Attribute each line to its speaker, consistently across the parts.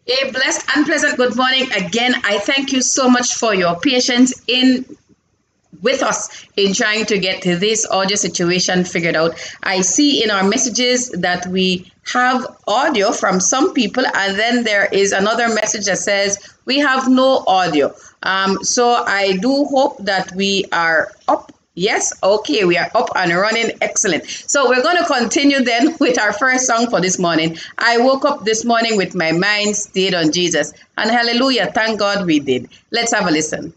Speaker 1: A blessed and pleasant good morning again. I thank you so much for your patience in with us in trying to get this audio situation figured out. I see in our messages that we have audio from some people, and then there is another message that says we have no audio. So I do hope that we are up. Yes, okay, we are up and running. Excellent. So we're going to continue then with our first song for this morning. I woke up this morning with my mind stayed on Jesus. And hallelujah, thank God we did. Let's have a listen.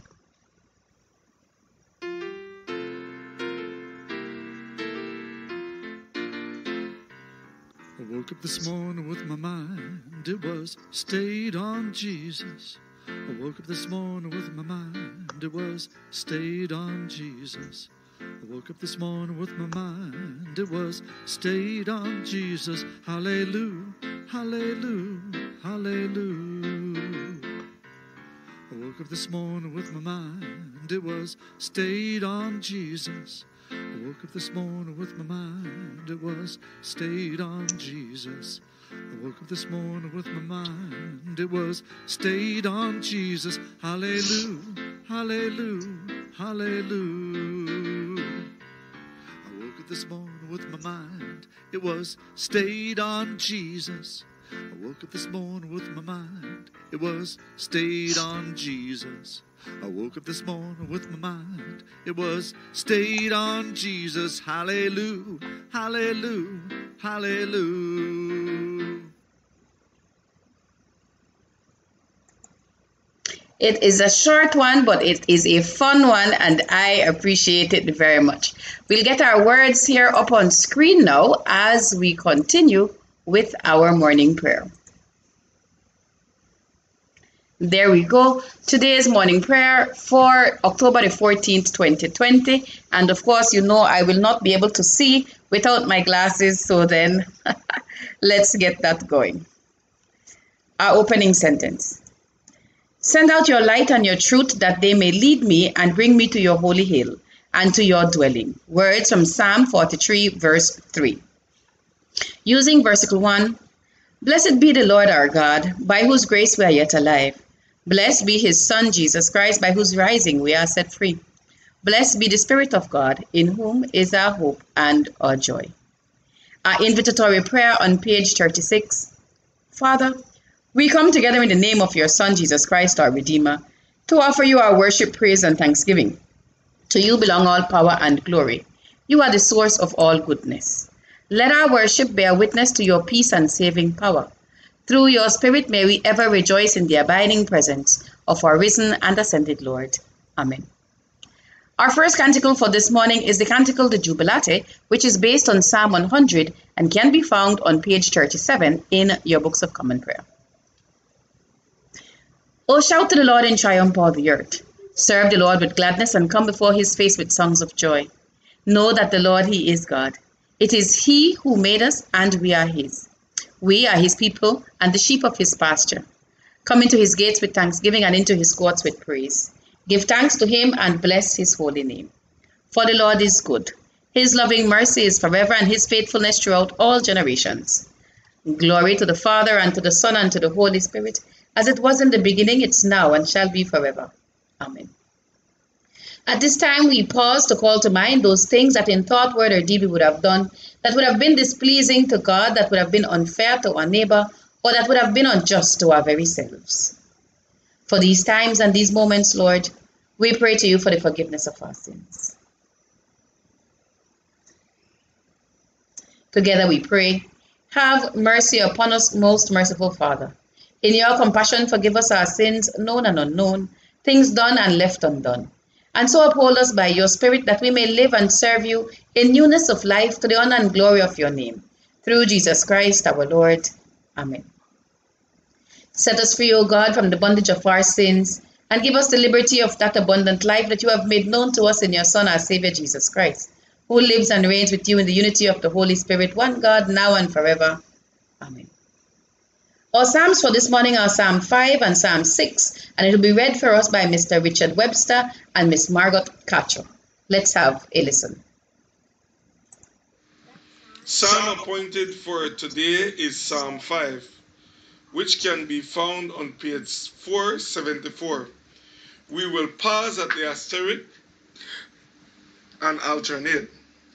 Speaker 2: I woke up this morning with my mind, it was stayed on Jesus. I woke up this morning with my mind, it was stayed on Jesus. I woke up this morning with my mind, it was stayed on Jesus. Hallelujah, hallelujah, hallelujah. I woke up this morning with my mind, it was stayed on Jesus. I woke up this morning with my mind, it was stayed on Jesus. I woke up this morning with my mind, it was stayed on Jesus. Hallelujah, hallelujah, hallelujah. I woke up this morning with my mind, it was stayed on Jesus. I woke up this morning with my mind, it was stayed on Jesus. I woke up this morning with my mind, it was stayed on Jesus. Hallelujah, hallelujah, hallelujah.
Speaker 1: It is a short one, but it is a fun one, and I appreciate it very much. We'll get our words here up on screen now as we continue with our morning prayer. There we go. Today's morning prayer for October the 14th, 2020. And of course, you know I will not be able to see without my glasses, so then let's get that going. Our opening sentence. Send out your light and your truth that they may lead me and bring me to your holy hill and to your dwelling. Words from Psalm 43, verse 3. Using versicle 1, Blessed be the Lord our God, by whose grace we are yet alive. Blessed be his Son, Jesus Christ, by whose rising we are set free. Blessed be the Spirit of God, in whom is our hope and our joy. Our invitatory prayer on page 36. Father, we come together in the name of your Son, Jesus Christ, our Redeemer, to offer you our worship, praise, and thanksgiving. To you belong all power and glory. You are the source of all goodness. Let our worship bear witness to your peace and saving power. Through your Spirit may we ever rejoice in the abiding presence of our risen and ascended Lord. Amen. Our first canticle for this morning is the Canticle de Jubilate, which is based on Psalm 100 and can be found on page 37 in your books of common prayer. O shout to the Lord in triumph, all the earth. Serve the Lord with gladness and come before his face with songs of joy. Know that the Lord, he is God. It is he who made us, and we are his. We are his people and the sheep of his pasture. Come into his gates with thanksgiving and into his courts with praise. Give thanks to him and bless his holy name. For the Lord is good. His loving mercy is forever and his faithfulness throughout all generations. Glory to the Father and to the Son and to the Holy Spirit, as it was in the beginning, it's now, and shall be forever. Amen. At this time, we pause to call to mind those things that in thought, word, or deed we would have done, that would have been displeasing to God, that would have been unfair to our neighbor, or that would have been unjust to our very selves. For these times and these moments, Lord, we pray to you for the forgiveness of our sins. Together we pray, have mercy upon us, most merciful Father. In your compassion, forgive us our sins, known and unknown, things done and left undone. And so uphold us by your Spirit, that we may live and serve you in newness of life to the honor and glory of your name. Through Jesus Christ our Lord. Amen. Set us free, O God, from the bondage of our sins, and give us the liberty of that abundant life that you have made known to us in your Son, our Savior, Jesus Christ, who lives and reigns with you in the unity of the Holy Spirit, one God, now and forever. Amen. Our Psalms for this morning are Psalm 5 and Psalm 6, and it will be read for us by Mr. Richard Webster and Miss Margot Cacho. Let's have a listen.
Speaker 3: Psalm appointed for today is Psalm 5. which can be found on page 474. We will pause at the asterisk and alternate.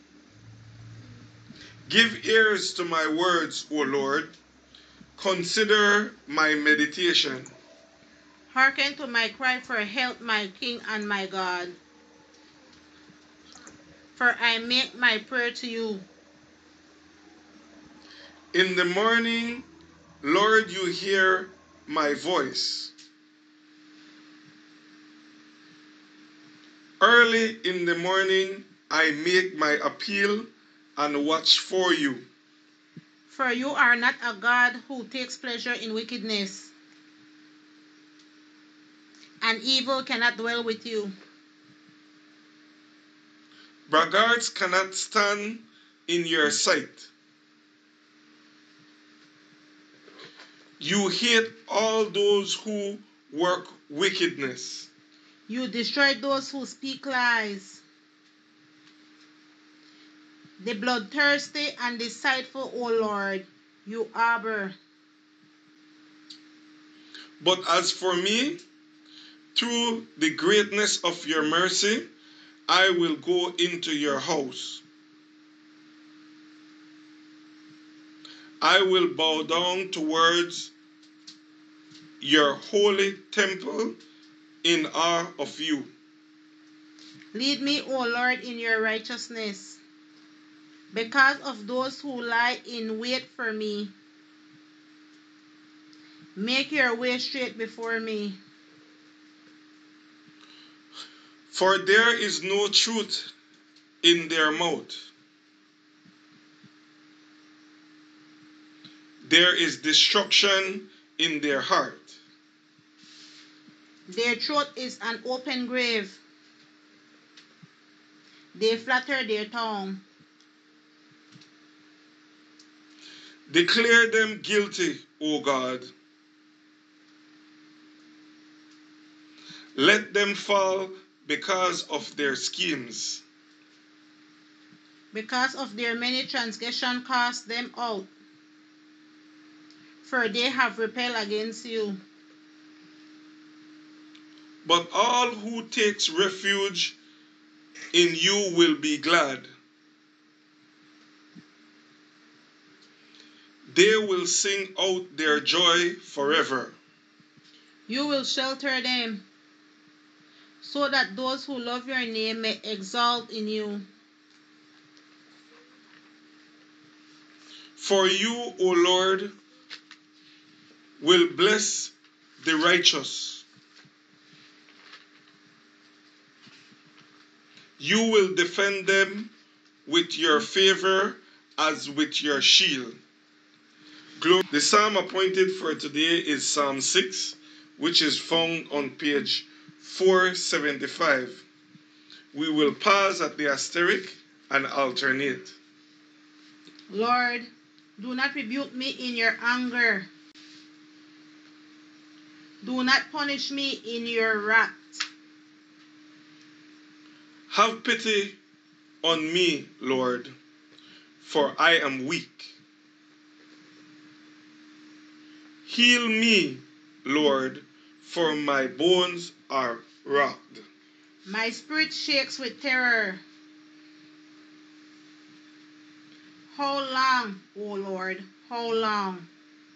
Speaker 3: Give ears to my words, O Lord. Consider my meditation.
Speaker 4: Hearken to my cry for help, my King and my God. For I make my prayer to you.
Speaker 3: In the morning, Lord, you hear my voice. Early in the morning, I make my appeal and watch for you.
Speaker 4: For you are not a God who takes pleasure in wickedness, and evil cannot dwell with you.
Speaker 3: Braggarts cannot stand in your sight. You hate all those who work wickedness.
Speaker 4: You destroy those who speak lies. The bloodthirsty and deceitful, O Lord, you abhor.
Speaker 3: But as for me, through the greatness of your mercy, I will go into your house. I will bow down towards your holy temple in awe of you.
Speaker 4: Lead me, O Lord, in your righteousness, because of those who lie in wait for me. Make your way straight before me.
Speaker 3: For there is no truth in their mouth. There is destruction in their heart.
Speaker 4: Their throat is an open grave. They flatter their tongue.
Speaker 3: Declare them guilty, O God. Let them fall because of their schemes.
Speaker 4: Because of their many transgressions, cast them out, for they have rebelled against you.
Speaker 3: But all who takes refuge in you will be glad. They will sing out their joy forever.
Speaker 4: You will shelter them, so that those who love your name may exalt in you.
Speaker 3: For you, O Lord, will bless the righteous. You will defend them with your favor as with your shield. The psalm appointed for today is Psalm 6, which is found on page 475. We will pause at the asterisk and alternate.
Speaker 4: Lord, do not rebuke me in your anger. Do not punish me in your wrath.
Speaker 3: Have pity on me, Lord, for I am weak. Heal me, Lord, for my bones are rocked.
Speaker 4: My spirit shakes with terror. How long, O Lord, how long?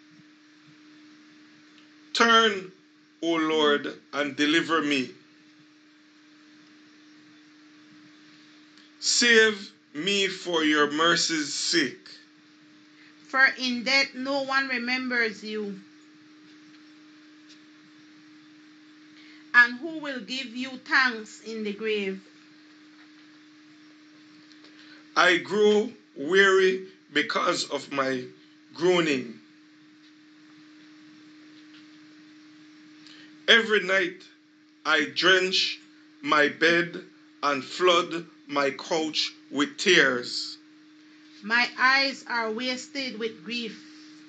Speaker 3: Turn, O Lord, and deliver me. Save me for your mercy's sake.
Speaker 4: For in death no one remembers you. And who will give you thanks in the grave?
Speaker 3: I grow weary because of my groaning. Every night I drench my bed and flood my couch with tears.
Speaker 4: My eyes are wasted with grief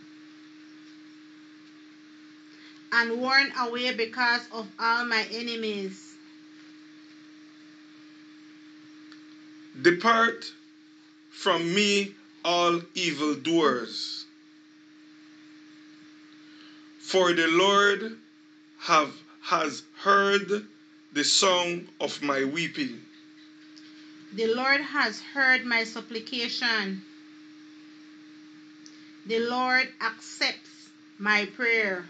Speaker 4: and worn away because of all my enemies.
Speaker 3: Depart from me, all evildoers, For the Lord has heard the song of my weeping.
Speaker 4: The Lord has heard my supplication. The Lord accepts my prayer.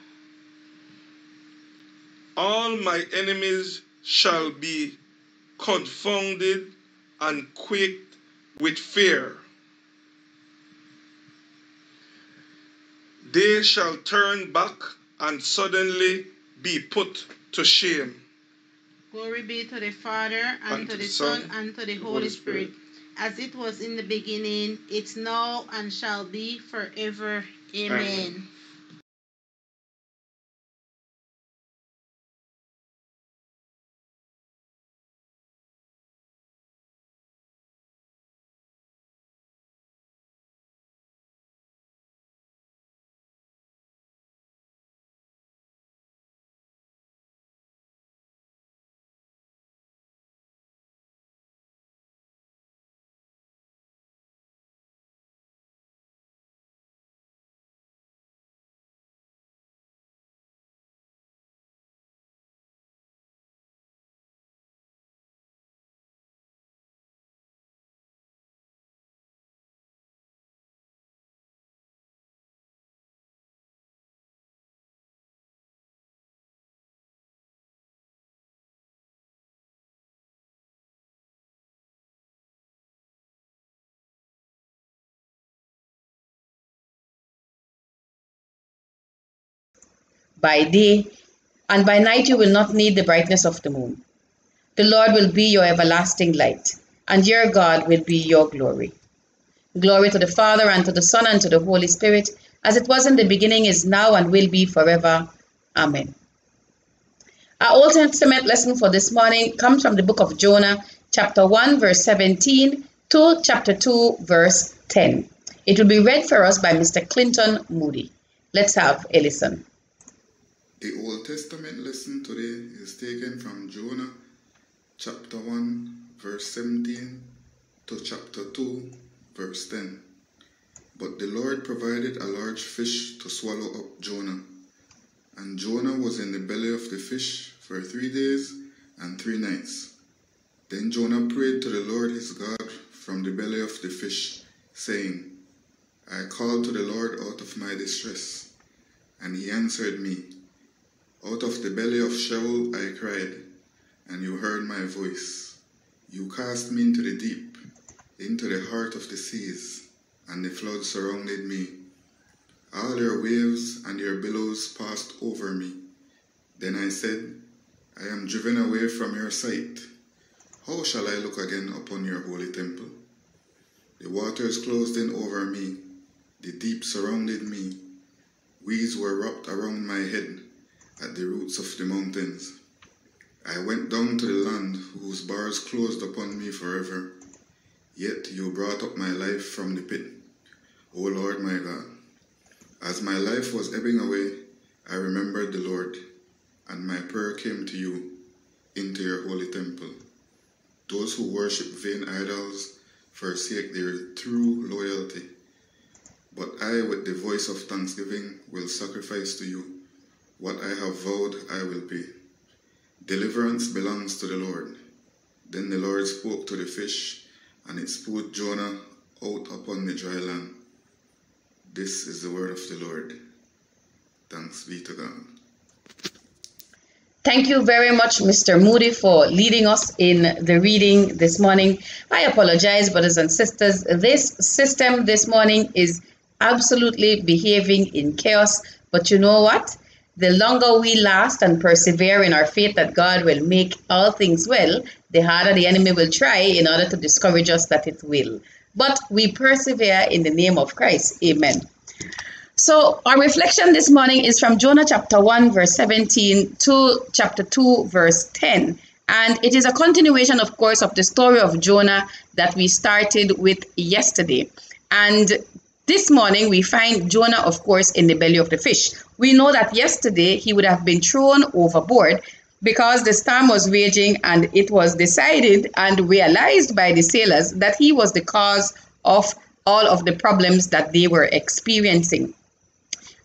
Speaker 3: All my enemies shall be confounded and quaked with fear. They shall turn back and suddenly be put to shame.
Speaker 4: Glory be to the Father, and to the Son, and to the Holy Spirit, as it was in the beginning, it's now, and shall be forever. Amen.
Speaker 1: By day and by night you will not need the brightness of the moon. The Lord will be your everlasting light, and your God will be your glory. Glory to the Father, and to the Son, and to the Holy Spirit, as it was in the beginning, is now, and will be forever. Amen. Our Old Testament lesson for this morning comes from the book of Jonah, chapter 1, verse 17 to chapter 2, verse 10. It will be read for us by Mr. Clinton Moody. Let's have a listen.
Speaker 5: The Old Testament lesson today is taken from Jonah, chapter 1, verse 17 to chapter 2, verse 10. But the Lord provided a large fish to swallow up Jonah. And Jonah was in the belly of the fish for 3 days and 3 nights. Then Jonah prayed to the Lord his God from the belly of the fish, saying, I called to the Lord out of my distress, and he answered me. Out of the belly of Sheol I cried, and you heard my voice. You cast me into the deep, into the heart of the seas, and the flood surrounded me. All your waves and your billows passed over me. Then I said, I am driven away from your sight. How shall I look again upon your holy temple? The waters closed in over me. The deep surrounded me. Weeds were wrapped around my head at the roots of the mountains. I went down to the land whose bars closed upon me forever. Yet you brought up my life from the pit, O Lord my God. As my life was ebbing away, I remembered the Lord, and my prayer came to you, into your holy temple. Those who worship vain idols forsake their true loyalty. But I, with the voice of thanksgiving, will sacrifice to you. What I have vowed, I will pay. Deliverance belongs to the Lord. Then the Lord spoke to the fish, and it spewed Jonah out upon the dry land. This is the word of the Lord. Thanks be to God.
Speaker 1: Thank you very much, Mr. Moody, for leading us in the reading this morning. I apologize, brothers and sisters. This system this morning is absolutely behaving in chaos. But you know what? The longer we last and persevere in our faith that God will make all things well, the harder the enemy will try in order to discourage us that it will. But we persevere in the name of Christ. Amen. So our reflection this morning is from Jonah chapter 1 verse 17 to chapter 2 verse 10. And it is a continuation, of course, of the story of Jonah that we started with yesterday. And this morning we find Jonah, of course, in the belly of the fish. We know that yesterday he would have been thrown overboard because the storm was raging, and it was decided and realized by the sailors that he was the cause of all of the problems that they were experiencing.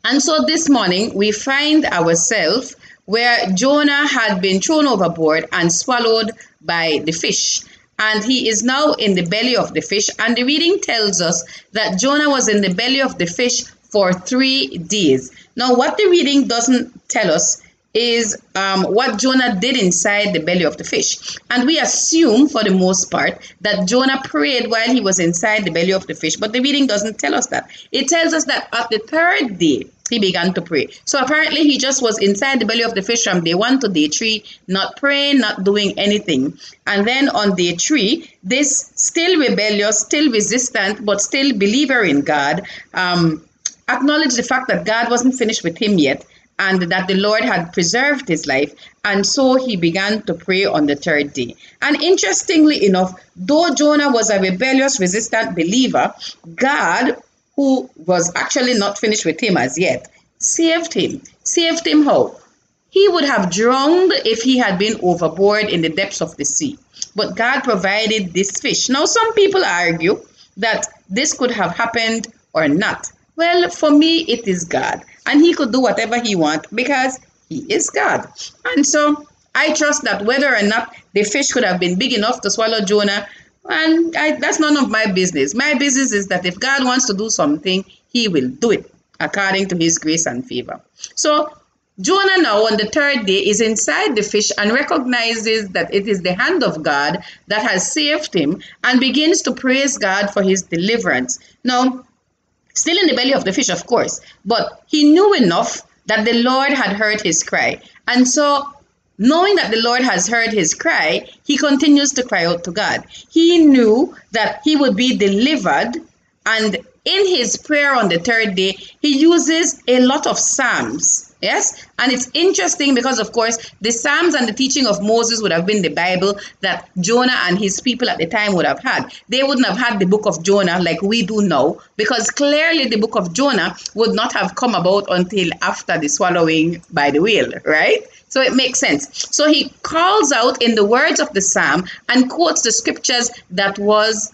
Speaker 1: And so this morning we find ourselves where Jonah had been thrown overboard and swallowed by the fish. And he is now in the belly of the fish. And the reading tells us that Jonah was in the belly of the fish for 3 days. Now, what the reading doesn't tell us is what Jonah did inside the belly of the fish. And we assume, for the most part, that Jonah prayed while he was inside the belly of the fish. But the reading doesn't tell us that. It tells us that at the 3rd day, he began to pray. So apparently he just was inside the belly of the fish from day 1 to day 3, not praying, not doing anything. And then on day 3, this still rebellious, still resistant, but still believer in God, acknowledged the fact that God wasn't finished with him yet, and that the Lord had preserved his life. And so he began to pray on the 3rd day. And interestingly enough, though Jonah was a rebellious, resistant believer, God, who was actually not finished with him as yet, saved him. Saved him how? He would have drowned if he had been overboard in the depths of the sea. But God provided this fish. Now, some people argue that this could have happened or not. Well, for me, it is God. And he could do whatever he wants because he is God. And so I trust that whether or not the fish could have been big enough to swallow Jonah, and that's none of my business. My business is that if God wants to do something, he will do it according to his grace and favor. So Jonah now on the 3rd day is inside the fish and recognizes that it is the hand of God that has saved him and begins to praise God for his deliverance. Now, still in the belly of the fish, of course, but he knew enough that the Lord had heard his cry. And so, knowing that the Lord has heard his cry, he continues to cry out to God. He knew that he would be delivered, and in his prayer on the 3rd day, he uses a lot of psalms. Yes, and it's interesting because, of course, the Psalms and the teaching of Moses would have been the Bible that Jonah and his people at the time would have had. They wouldn't have had the book of Jonah like we do now, because clearly the book of Jonah would not have come about until after the swallowing by the whale, right? So it makes sense. So he calls out in the words of the Psalm and quotes the scriptures that was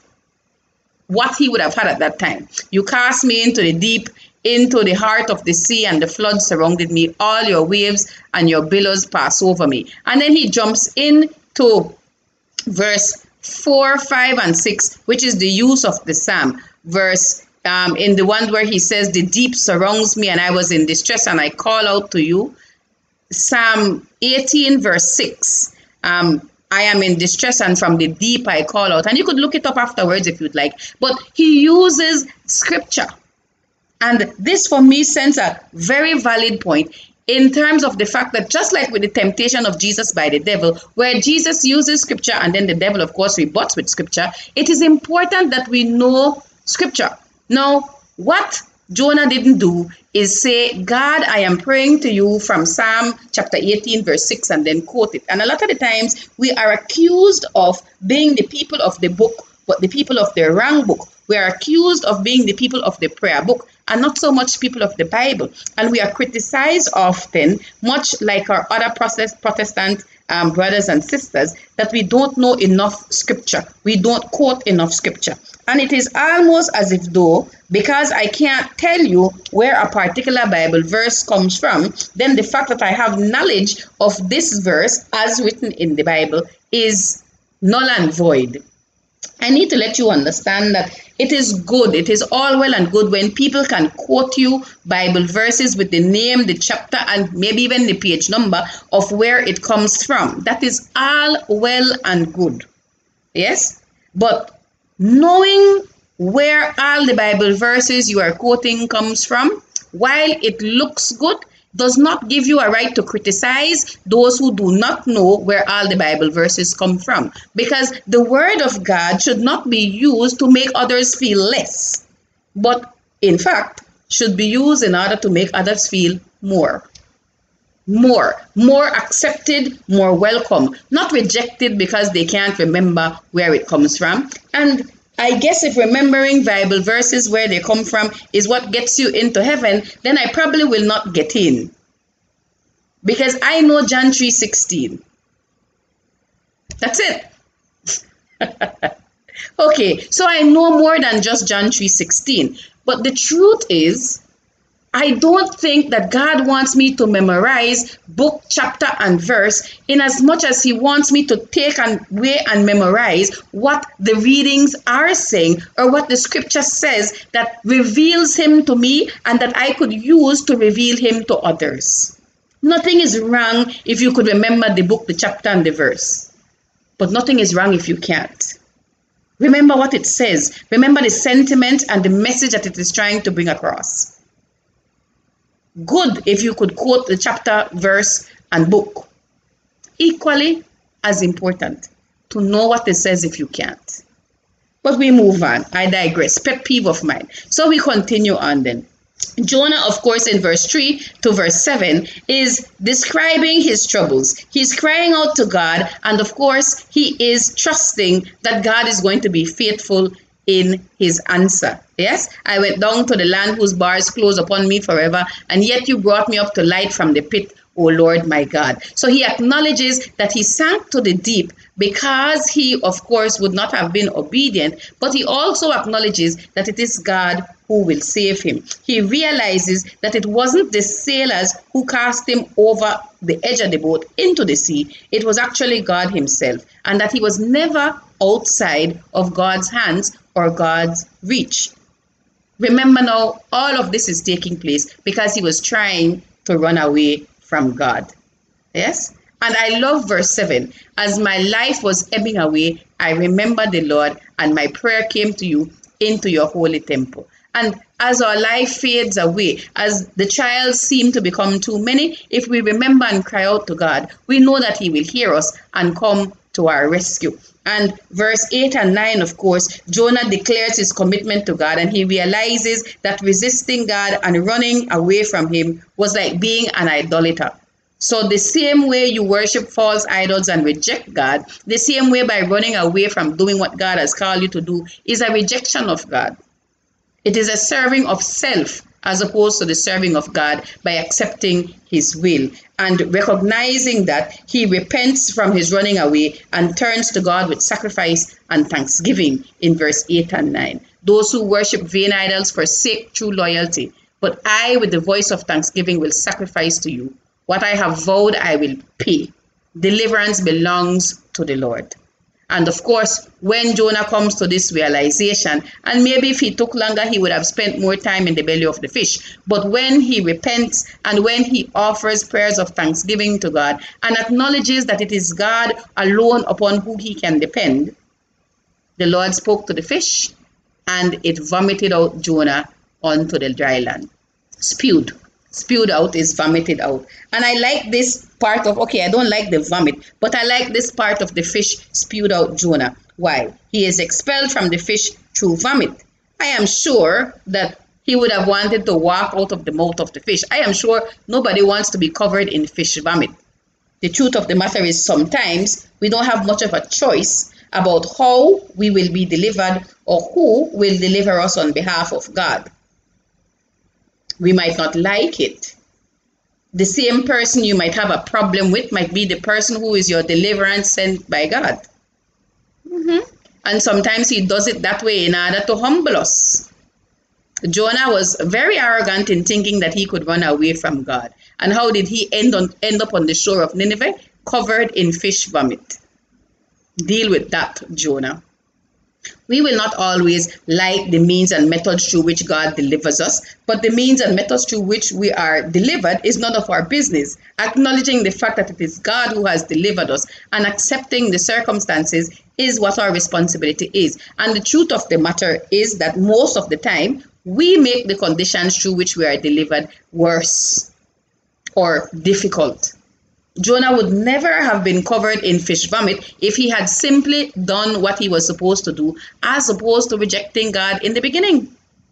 Speaker 1: what he would have had at that time. You cast me into the deep, into the heart of the sea, and the flood surrounded me. All your waves and your billows pass over me. And then he jumps into verse 4, 5, and 6, which is the use of the psalm. Verse in the one where he says, the deep surrounds me and I was in distress and I call out to you. Psalm 18, verse 6. I am in distress and from the deep I call out. And you could look it up afterwards if you'd like. But he uses scripture. And this, for me, sends a very valid point in terms of the fact that just like with the temptation of Jesus by the devil, where Jesus uses scripture and then the devil, of course, rebuts with scripture, it is important that we know scripture. Now, what Jonah didn't do is say, God, I am praying to you from Psalm chapter 18, verse 6, and then quote it. And a lot of the times we are accused of being the people of the book, but the people of the wrong book. We are accused of being the people of the prayer book and not so much people of the Bible. And we are criticized often, much like our other Protestant brothers and sisters, that we don't know enough scripture. We don't quote enough scripture. And it is almost as if though, because I can't tell you where a particular Bible verse comes from, then the fact that I have knowledge of this verse as written in the Bible is null and void. I need to let you understand that it is good, it is all well and good when people can quote you Bible verses with the name, the chapter, and maybe even the page number of where it comes from. That is all well and good. Yes? But knowing where all the Bible verses you are quoting comes from, while it looks good, does not give you a right to criticize those who do not know where all the Bible verses come from. Because the word of God should not be used to make others feel less, but in fact should be used in order to make others feel more accepted, more welcome, not rejected because they can't remember where it comes from. And I guess if remembering Bible verses where they come from is what gets you into heaven, then I probably will not get in. Because I know John 3:16. That's it. Okay, so I know more than just John 3:16. But the truth is, I don't think that God wants me to memorize book, chapter, and verse in as much as he wants me to take away and memorize what the readings are saying or what the scripture says that reveals him to me and that I could use to reveal him to others. Nothing is wrong if you could remember the book, the chapter, and the verse. But nothing is wrong if you can't. Remember what it says. Remember the sentiment and the message that it is trying to bring across. Good if you could quote the chapter, verse, and book. Equally as important to know what it says if you can't. But we move on. I digress. Pet peeve of mine. So we continue on then. Jonah, of course, in verse 3 to verse 7 is describing his troubles. He's crying out to God, and of course, he is trusting that God is going to be faithful in his answer. Yes, I went down to the land whose bars close upon me forever, and yet you brought me up to light from the pit, O Lord my God. So he acknowledges that he sank to the deep because he, of course, would not have been obedient, but he also acknowledges that it is God who will save him. He realizes that it wasn't the sailors who cast him over the edge of the boat into the sea. It was actually God himself, and that he was never outside of God's hands or God's reach. Remember now, all of this is taking place because he was trying to run away from God. Yes? And I love verse 7. As my life was ebbing away, I remembered the Lord, and my prayer came to you into your holy temple. And as our life fades away, as the trials seem to become too many, if we remember and cry out to God, we know that he will hear us and come to our rescue. And verse 8 and 9, of course, Jonah declares his commitment to God, and he realizes that resisting God and running away from him was like being an idolater. So the same way you worship false idols and reject God, the same way by running away from doing what God has called you to do is a rejection of God. It is a serving of self as opposed to the serving of God by accepting his will and recognizing that he repents from his running away and turns to God with sacrifice and thanksgiving in verse 8 and 9. Those who worship vain idols forsake true loyalty, but I with the voice of thanksgiving will sacrifice to you. What I have vowed I will pay. Deliverance belongs to the Lord. And of course, when Jonah comes to this realization, and maybe if he took longer, he would have spent more time in the belly of the fish. But when he repents and when he offers prayers of thanksgiving to God and acknowledges that it is God alone upon who he can depend, the Lord spoke to the fish and it vomited out Jonah onto the dry land. Spewed out is vomited out. And I like this part of, okay, I don't like the vomit, but I like this part of the fish spewed out Jonah. Why? He is expelled from the fish through vomit. I am sure that he would have wanted to walk out of the mouth of the fish. I am sure nobody wants to be covered in fish vomit. The truth of the matter is sometimes we don't have much of a choice about how we will be delivered or who will deliver us on behalf of God. We might not like it. The same person you might have a problem with might be the person who is your deliverance sent by God. And sometimes he does it that way in order to humble us. Jonah was very arrogant in thinking that he could run away from God. And how did he end up on the shore of Nineveh? Covered in fish vomit. Deal with that, Jonah. We will not always like the means and methods through which God delivers us, but the means and methods through which we are delivered is none of our business. Acknowledging the fact that it is God who has delivered us and accepting the circumstances is what our responsibility is. And the truth of the matter is that most of the time, we make the conditions through which we are delivered worse or difficult. Jonah would never have been covered in fish vomit if he had simply done what he was supposed to do, as opposed to rejecting God in the beginning.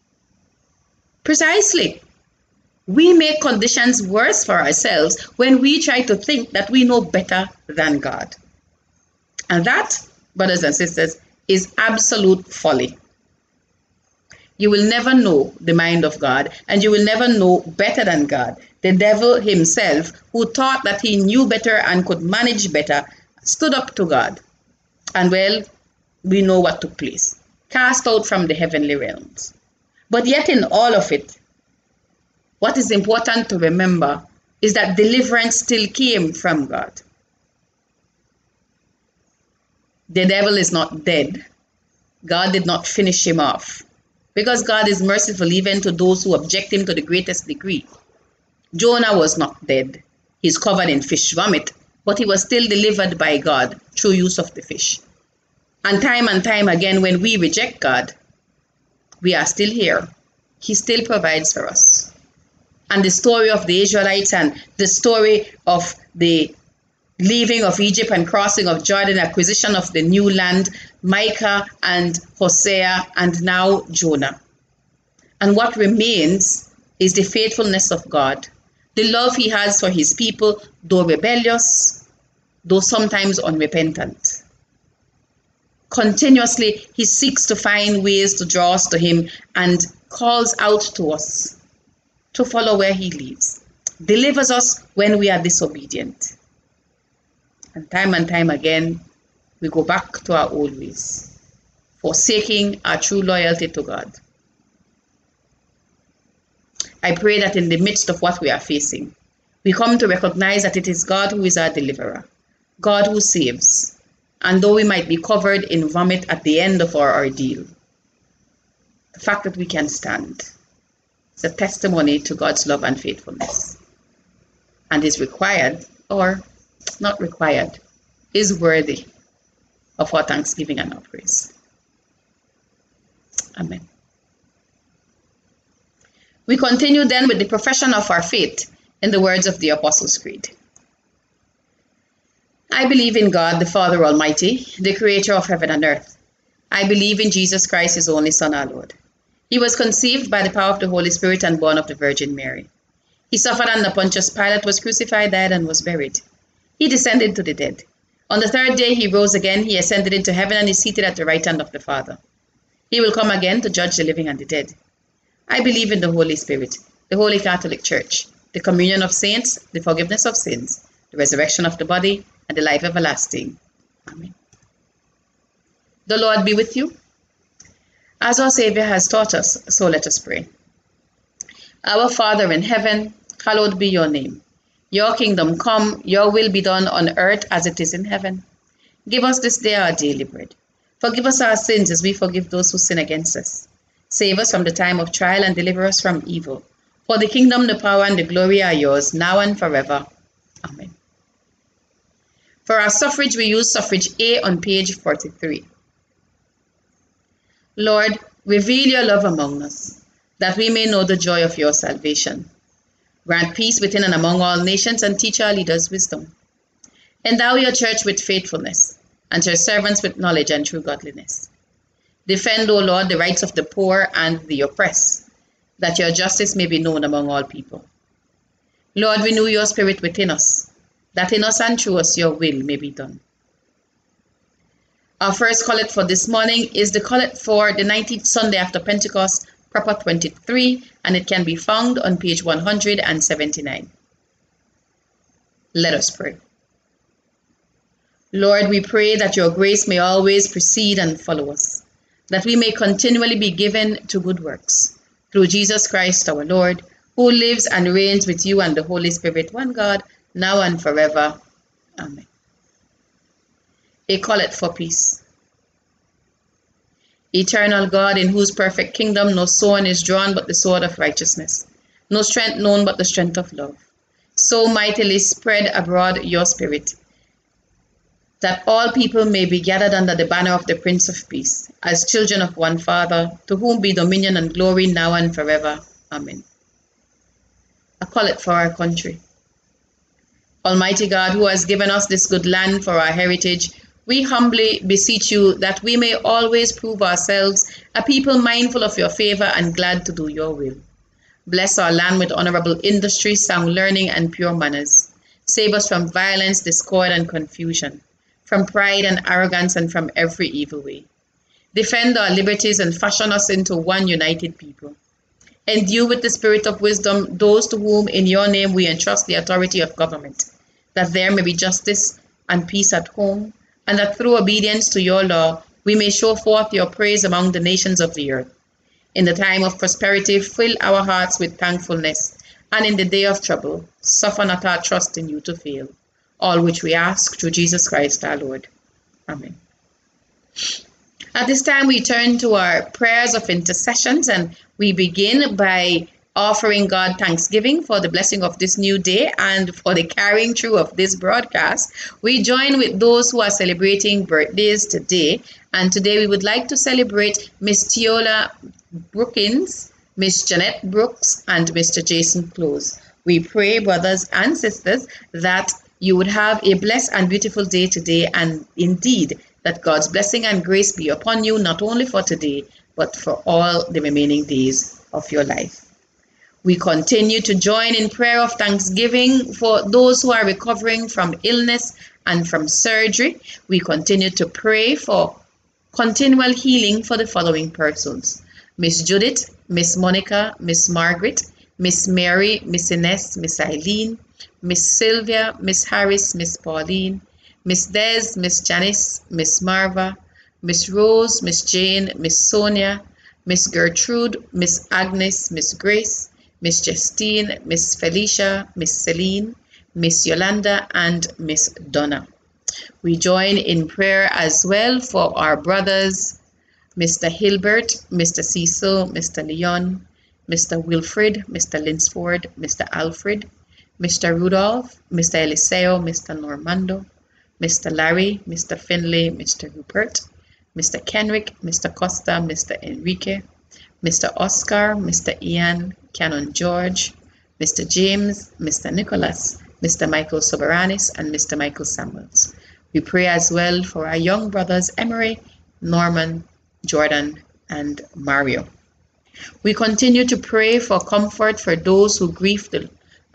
Speaker 1: Precisely. We make conditions worse for ourselves when we try to think that we know better than God. And that, brothers and sisters, is absolute folly. You will never know the mind of God, and you will never know better than God. The devil himself, who thought that he knew better and could manage better, stood up to God. And well, we know what took place. Cast out from the heavenly realms. But yet in all of it, what is important to remember is that deliverance still came from God. The devil is not dead. God did not finish him off, because God is merciful even to those who object him to the greatest degree. Jonah was not dead. He's covered in fish vomit, but he was still delivered by God through use of the fish. And time again, when we reject God, we are still here. He still provides for us. And the story of the Israelites and the story of the leaving of Egypt and crossing of Jordan, acquisition of the new land, Micah and Hosea, and now Jonah. And what remains is the faithfulness of God, the love he has for his people, though rebellious, though sometimes unrepentant. Continuously, he seeks to find ways to draw us to him and calls out to us to follow where he leads, delivers us when we are disobedient. And time again, we go back to our old ways, forsaking our true loyalty to God. I pray that in the midst of what we are facing, we come to recognize that it is God who is our deliverer, God who saves. And though we might be covered in vomit at the end of our ordeal, the fact that we can stand is a testimony to God's love and faithfulness, and is required, or not required, is worthy of our thanksgiving and our praise. Amen. We continue then with the profession of our faith in the words of the Apostles' Creed. I believe in God, the Father Almighty, the creator of heaven and earth. I believe in Jesus Christ, his only Son, our Lord. He was conceived by the power of the Holy Spirit and born of the Virgin Mary. He suffered under Pontius Pilate, was crucified, died, and was buried. He descended to the dead. On the third day he rose again, he ascended into heaven and is seated at the right hand of the Father. He will come again to judge the living and the dead. I believe in the Holy Spirit, the Holy Catholic Church, the communion of saints, the forgiveness of sins, the resurrection of the body, and the life everlasting. Amen. The Lord be with you. As our Savior has taught us, so let us pray. Our Father in heaven, hallowed be your name. Your kingdom come, your will be done on earth as it is in heaven. Give us this day our daily bread. Forgive us our sins as we forgive those who sin against us. Save us from the time of trial and deliver us from evil. For the kingdom, the power, and the glory are yours, now and forever. Amen. For our suffrage, we use suffrage A on page 43. Lord, reveal your love among us, that we may know the joy of your salvation. Grant peace within and among all nations, and teach our leaders wisdom. Endow your church with faithfulness, and your servants with knowledge and true godliness. Defend, O Lord, the rights of the poor and the oppressed, that your justice may be known among all people. Lord, renew your spirit within us, that in us and through us your will may be done. Our first collect for this morning is the collect for the 19th Sunday after Pentecost, Proper 23, and it can be found on page 179. Let us pray. Lord, we pray that your grace may always precede and follow us, that we may continually be given to good works. Through Jesus Christ our Lord, who lives and reigns with you and the Holy Spirit, one God, now and forever. Amen. A collect for peace. Eternal God, in whose perfect kingdom no sword is drawn but the sword of righteousness, no strength known but the strength of love, so mightily spread abroad your spirit, that all people may be gathered under the banner of the Prince of Peace, as children of one Father, to whom be dominion and glory now and forever. Amen. A collect for our country. Almighty God, who has given us this good land for our heritage, we humbly beseech you that we may always prove ourselves a people mindful of your favor and glad to do your will. Bless our land with honorable industry, sound learning, and pure manners. Save us from violence, discord, and confusion, from pride and arrogance, and from every evil way. Defend our liberties and fashion us into one united people. Endue with the spirit of wisdom those to whom in your name we entrust the authority of government, that there may be justice and peace at home, and that through obedience to your law we may show forth your praise among the nations of the earth. In the time of prosperity, fill our hearts with thankfulness, and in the day of trouble, suffer not our trust in you to fail. All which we ask through Jesus Christ our Lord. Amen. At this time, we turn to our prayers of intercessions, and we begin by offering God thanksgiving for the blessing of this new day and for the carrying through of this broadcast. We join with those who are celebrating birthdays today, and today we would like to celebrate Miss Tiola Brookins, Miss Jeanette Brooks, and Mr. Jason Close. We pray, brothers and sisters, that you would have a blessed and beautiful day today, and indeed that God's blessing and grace be upon you, not only for today, but for all the remaining days of your life. We continue to join in prayer of thanksgiving for those who are recovering from illness and from surgery. We continue to pray for continual healing for the following persons: Miss Judith, Miss Monica, Miss Margaret, Miss Mary, Miss Ines, Miss Eileen, Miss Sylvia, Miss Harris, Miss Pauline, Miss Des, Miss Janice, Miss Marva, Miss Rose, Miss Jane, Miss Sonia, Miss Gertrude, Miss Agnes, Miss Grace, Miss Justine, Miss Felicia, Miss Celine, Miss Yolanda, and Miss Donna. We join in prayer as well for our brothers, Mr. Hilbert, Mr. Cecil, Mr. Leon, Mr. Wilfred, Mr. Linsford, Mr. Alfred, Mr. Rudolph, Mr. Eliseo, Mr. Normando, Mr. Larry, Mr. Finlay, Mr. Rupert, Mr. Kenrick, Mr. Costa, Mr. Enrique, Mr. Oscar, Mr. Ian, Canon George, Mr. James, Mr. Nicholas, Mr. Michael Soberanis, and Mr. Michael Samuels. We pray as well for our young brothers Emery, Norman, Jordan, and Mario. We continue to pray for comfort for those who grieve the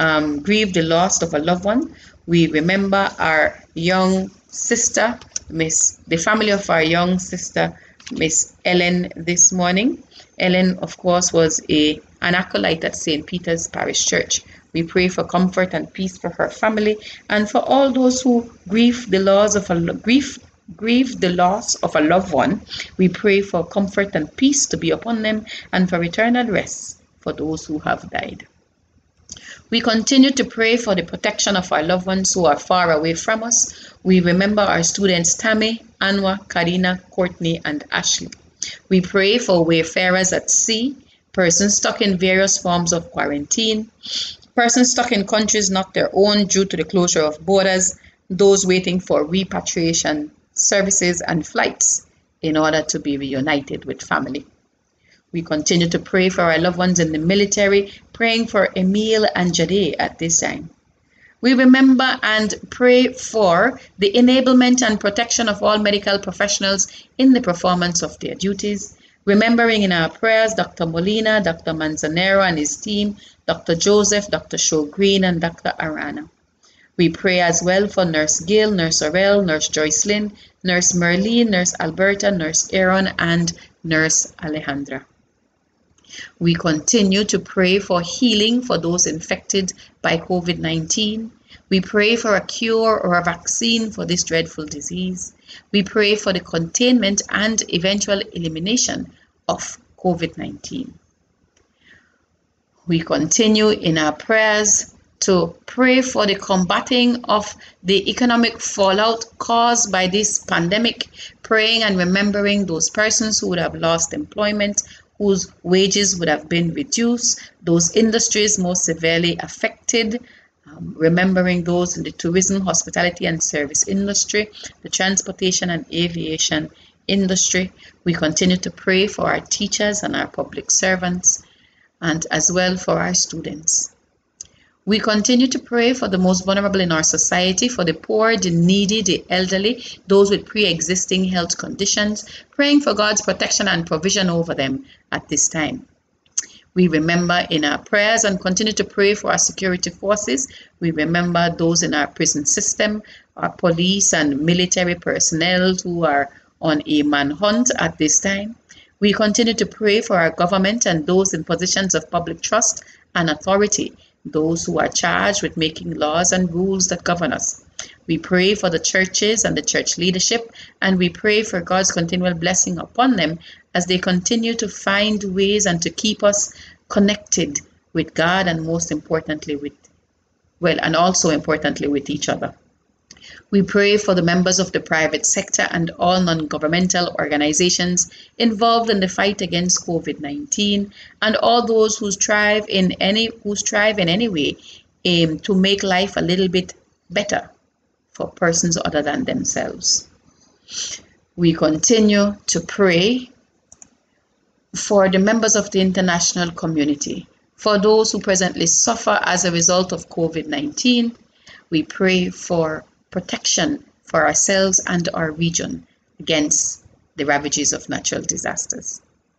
Speaker 1: loss of a loved one. We remember our young sister, the family of our young sister, Miss Ellen, this morning. Ellen, of course, was an acolyte at St. Peter's Parish Church. We pray for comfort and peace for her family and for all those who grieve the loss of a loved one. We pray for comfort and peace to be upon them and for eternal rest for those who have died. We continue to pray for the protection of our loved ones who are far away from us. We remember our students Tammy, Anwa, Karina, Courtney, and Ashley. We pray for wayfarers at sea, persons stuck in various forms of quarantine, persons stuck in countries not their own due to the closure of borders, those waiting for repatriation services and flights in order to be reunited with family. We continue to pray for our loved ones in the military, praying for Emil and Jade at this time. We remember and pray for the enablement and protection of all medical professionals in the performance of their duties, remembering in our prayers Dr. Molina, Dr. Manzanero and his team, Dr. Joseph, Dr. Shaw Green, and Dr. Arana. We pray as well for Nurse Gill, Nurse Aurel, Nurse Joycelyn, Nurse Merlene, Nurse Alberta, Nurse Aaron, and Nurse Alejandra. We continue to pray for healing for those infected by COVID-19. We pray for a cure or a vaccine for this dreadful disease. We pray for the containment and eventual elimination of COVID-19. We continue in our prayers to pray for the combating of the economic fallout caused by this pandemic, praying and remembering those persons who would have lost employment, whose wages would have been reduced, those industries most severely affected, remembering those in the tourism, hospitality and service industry, the transportation and aviation industry. We continue to pray for our teachers and our public servants, and as well for our students. We continue to pray for the most vulnerable in our society, for the poor, the needy, the elderly, those with pre-existing health conditions, praying for God's protection and provision over them at this time. We remember in our prayers and continue to pray for our security forces. We remember those in our prison system, our police and military personnel who are on a manhunt at this time. We continue to pray for our government and those in positions of public trust and authority, those who are charged with making laws and rules that govern us. We pray for the churches and the church leadership, and we pray for God's continual blessing upon them as they continue to find ways and to keep us connected with God, and most importantly and also importantly with each other. We pray for the members of the private sector and all non-governmental organizations involved in the fight against COVID-19, and all those who strive in any way to make life a little bit better for persons other than themselves. We continue to pray for the members of the international community, for those who presently suffer as a result of COVID-19. We pray for protection for ourselves and our region against the ravages of natural disasters.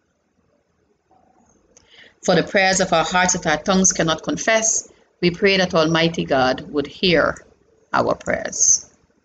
Speaker 1: For the prayers of our hearts that our tongues cannot confess, we pray that Almighty God would hear our prayers.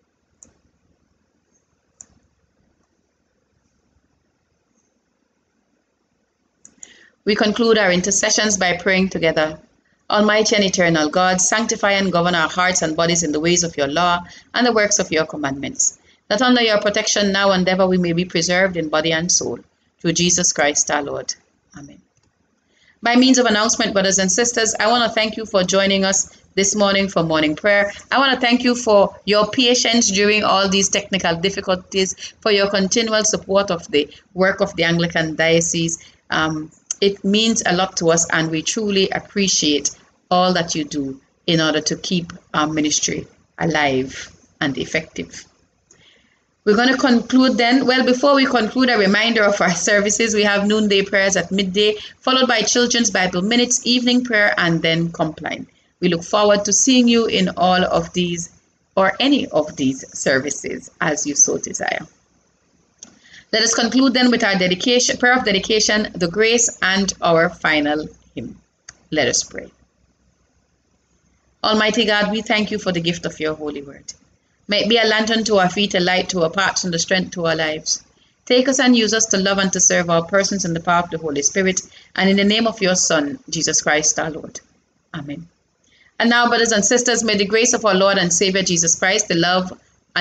Speaker 1: We conclude our intercessions by praying together. Almighty and eternal God, sanctify and govern our hearts and bodies in the ways of your law and the works of your commandments, that under your protection now and ever we may be preserved in body and soul, through Jesus Christ our Lord. Amen. By means of announcement, brothers and sisters, I want to thank you for joining us this morning for morning prayer. I want to thank you for your patience during all these technical difficulties, for your continual support of the work of the Anglican Diocese. It means a lot to us, and we truly appreciate all that you do in order to keep our ministry alive and effective. We're going to conclude then. Well, before we conclude, a reminder of our services. We have noonday prayers at midday, followed by children's Bible minutes, evening prayer, and then compline. We look forward to seeing you in all of these or any of these services as you so desire. Let us conclude then with our dedication, prayer of dedication, the grace, and our final hymn. Let us pray. Almighty God, we thank you for the gift of your holy word. May it be a lantern to our feet, a light to our paths, and a strength to our lives. Take us and use us to love and to serve all persons in the power of the Holy Spirit, and in the name of your Son, Jesus Christ our Lord. Amen. And now, brothers and sisters, may the grace of our Lord and Savior Jesus Christ, the love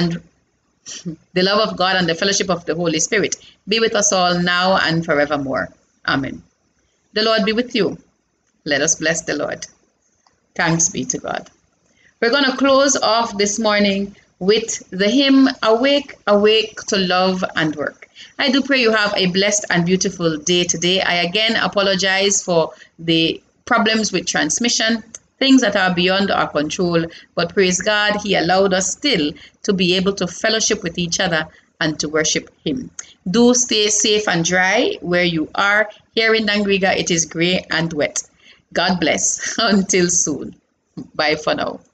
Speaker 1: of God and the fellowship of the Holy Spirit be with us all now and forevermore. Amen. The Lord be with you. Let us bless the Lord. Thanks be to God. We're going to close off this morning with the hymn, Awake, Awake to Love and Work. I do pray you have a blessed and beautiful day today. I again apologize for the problems with transmission, things that are beyond our control, but praise God, he allowed us still to be able to fellowship with each other and to worship him. Do stay safe and dry where you are. Here in Dangriga, it is gray and wet. God bless. Until soon. Bye for now.